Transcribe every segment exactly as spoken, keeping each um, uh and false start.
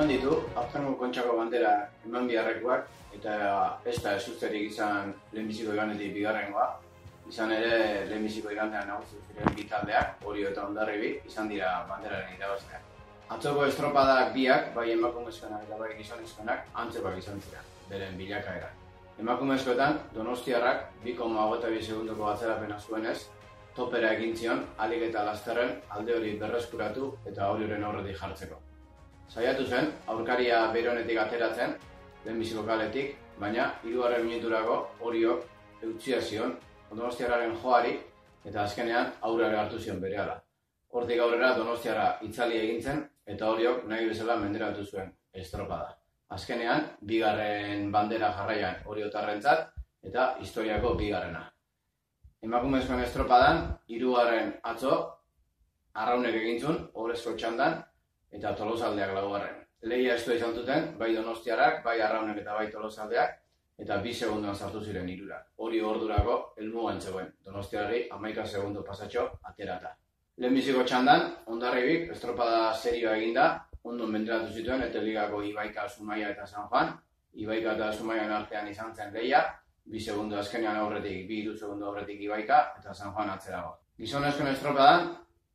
eman ditu, aurtengo Kontxako bandera eman biharrekoak, eta ez da esusterik izan lehenbiziko iganetik bigarrengoa. Izan ere, lehenbiziko igandean nagusi ziren bi taldeak, Orio eta Hondarribi, izan dira banderaren irabazleak. Atzoko estropadak biak, bai emakumezkoenak eta bai gizonezkoenak, antzekoak izan ziren, beren bilakaera. Emakumezkoetan, Donostiarrak bi koma hogeita bi segundoko atzerapena zuenez, topera egin zion, ahalik eta lasterren alde hori berreskuratu eta Orioren aurretik jartzeko. Saiatu zen, aurkaria beronetik ateratzen, lehenbiziko kaletik, baina hirugarren minuturako Oriok eutsia zion, Donostiarraren joari eta azkenean aurrera hartu zion berehala. Hortik aurrera Donostiarra itzali egin zen eta Oriok nahi bezala menderatu zuen estropada. Azkenean, bigarren bandera jarraian Oriotarrentzat eta historiako bigarrena. Emakumezkoen estropadan, hirugarren atzo, Arraunek egin zuen, Obrezko txandan eta Tolosaldeak laugarren. Lehia estua izan zuten, bai Donostiarrak, bai Arraunek eta bai Tolosaldeak, eta bi segundoan sartu ziren hirura. Hori ordurako helmugan zegoen, Donostiarrari hamaika segundo pasatxo aterata. Lehenbiziko txandan, Hondarribik estropada serioa eginda, ondo menderatu zituen eta ligako Ibaika, Zumaia eta San Juan. Ibaika eta Zumaian artean izan zen lehia, bi segundo azkenean aurretik, bi hiru segundo aurretik Ibaika eta San Juan atzerago. Gizonezkoen estropadan,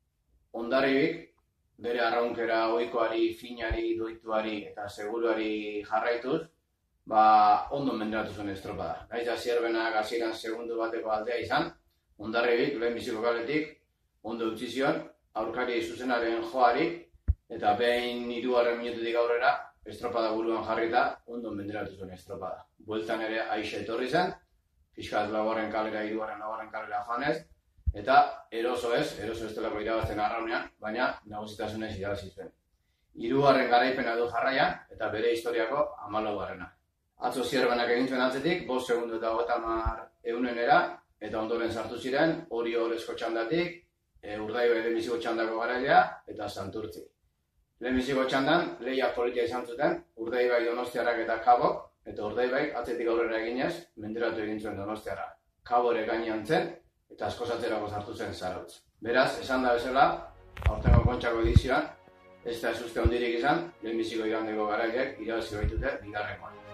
Hondarribik bere arraunkera ohikoari, finari, doituari eta seguruari jarraituz, ba, ondo menderatu zuen estropada. Naiz hasierbenak hasieran segundu bateko aldea izan, Hondarribik lehenbiziko kaletik ondo utzi zion, aurkari zuzenaren joari, eta behin hirugarren minututik aurrera, estropada buruan jarrita, ondo menderatu zuen estropada. Bueltan ere Aixe etorri zen, fiskat laugarren kalera, hirugarren laugarren kalera joanez, eta eroso ez, eroso ez delako irabazten Arraunean, baina nagusitasunez irabazi zuen. Hirugarren garaipena du jarraian, eta bere historiako hamalaugarrena. Atzo zierbenak egin zuen atzetik, bost segundu eta hogeita hamar ehunenera, eta ondoren sartu ziren, Orio Obrezko txandatik, e, Urdaibai lehenbiziko txandako garailea, eta Santurtzi. Lehenbiziko txandan, lehiak politia izan zuten, Urdaibai Donostiarrak eta Kabok, eta Urdaibai atzetik aurrera eginez, menderatu egin zuen Donostiarra. Kabore gainean zen, eta askosatzerako sartu zen Zarautz. Beraz, esan da bezala, aurtengo Kontxako edizioan, ez da esuste hondirik izan, lehenbiziko igandeko garaileek irabazi baitute bigarrengoan.